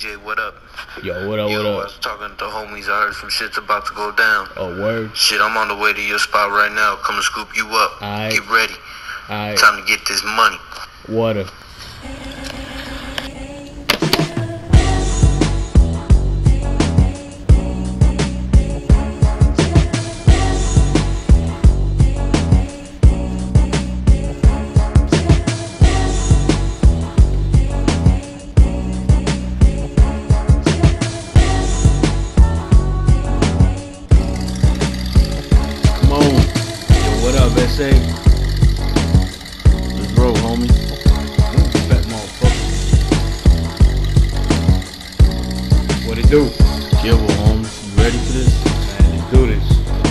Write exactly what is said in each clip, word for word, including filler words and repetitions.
J, what up? Yo, what up, Yo, what up? I was talking to the homies. I heard some shit's about to go down. Oh, word? Shit, I'm on the way to your spot right now. Come to scoop you up. All right. Get ready. All right. Time to get this money. Water. S A. Let's roll, homie. Ooh, fat motherfucker. What it do? Kill, homie. You ready for this? Man, let's do this.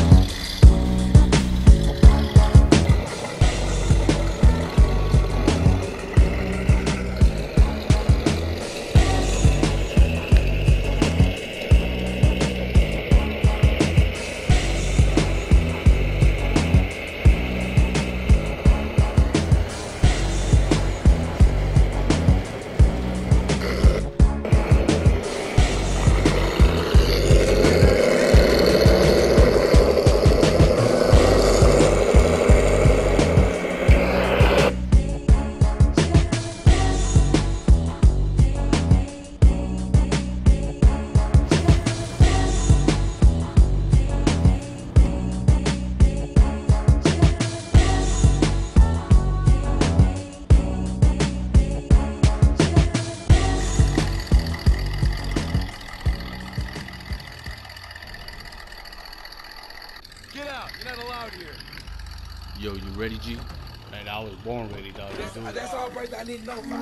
Get out! You're not allowed here. Yo, you ready, G? Man, I was born ready, dog. That's, do that's all right. I need to know.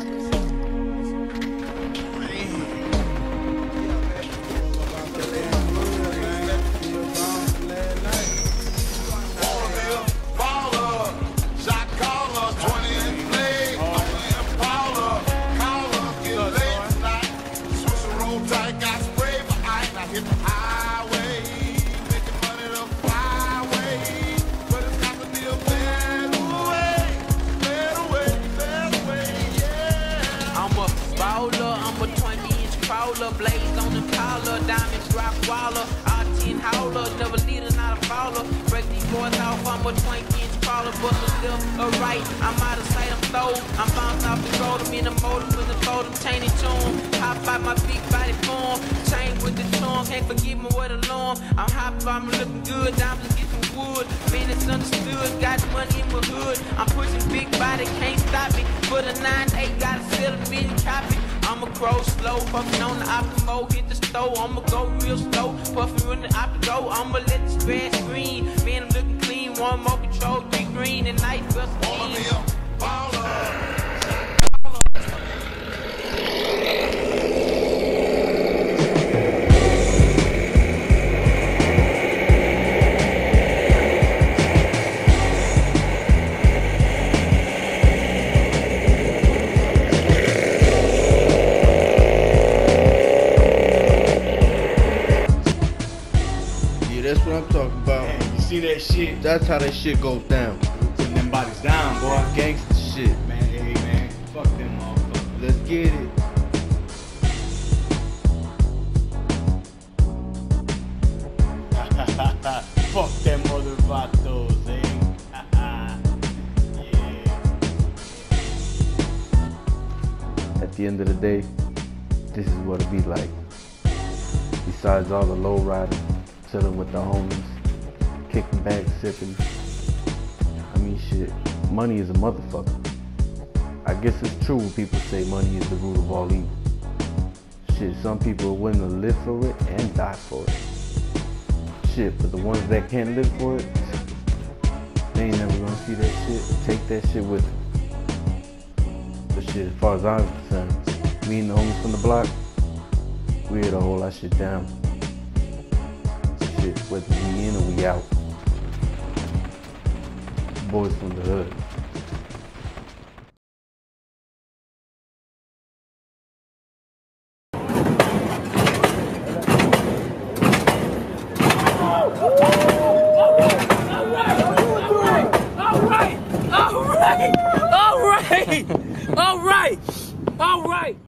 I'm a twenty inch crawler, blaze on the collar, diamonds rock waller, all ten howler, never leader, not a follower. Break these boys off, I'm a twenty inch crawler, bust a left or right, I'm out of sight, I'm throw. I'm bounced off the road, I'm in the motor with the photo, chain and tune. Hop out my big body form, chain with the charm, can't forget me with alarm. I'm hot, I'm looking good, diamonds get some wood. Man, it's understood, got money in my hood. I'm pushing big body, can't stop me. For the nine eight, gotta sell a million copy. I'ma grow slow, puffin' on the optimo, hit the stove, I'ma go real slow, puffin' when the optigo, I'ma let the spread screen. Man, I'm looking clean, one more control, three green, and night bust clean. That's what I'm talking about. Man, you see that shit? That's how that shit goes down. Putting them bodies down, boy. Gangsta shit. Man, hey, man. Fuck them motherfuckers. Let's get it. Fuck them mother vatos, eh? Yeah. At the end of the day, this is what it be like. Besides all the lowrider, chilling with the homies, kicking back, sipping. I mean, shit, money is a motherfucker. I guess it's true when people say money is the root of all evil. Shit, some people are willing to live for it and die for it. Shit, but the ones that can't live for it, they ain't never gonna see that shit, take that shit with them. But shit, as far as I'm concerned, me and the homies from the block, we here to hold our shit down. Shit, whether we in or we out. Boys from the hood. All right, all right, all right, all right.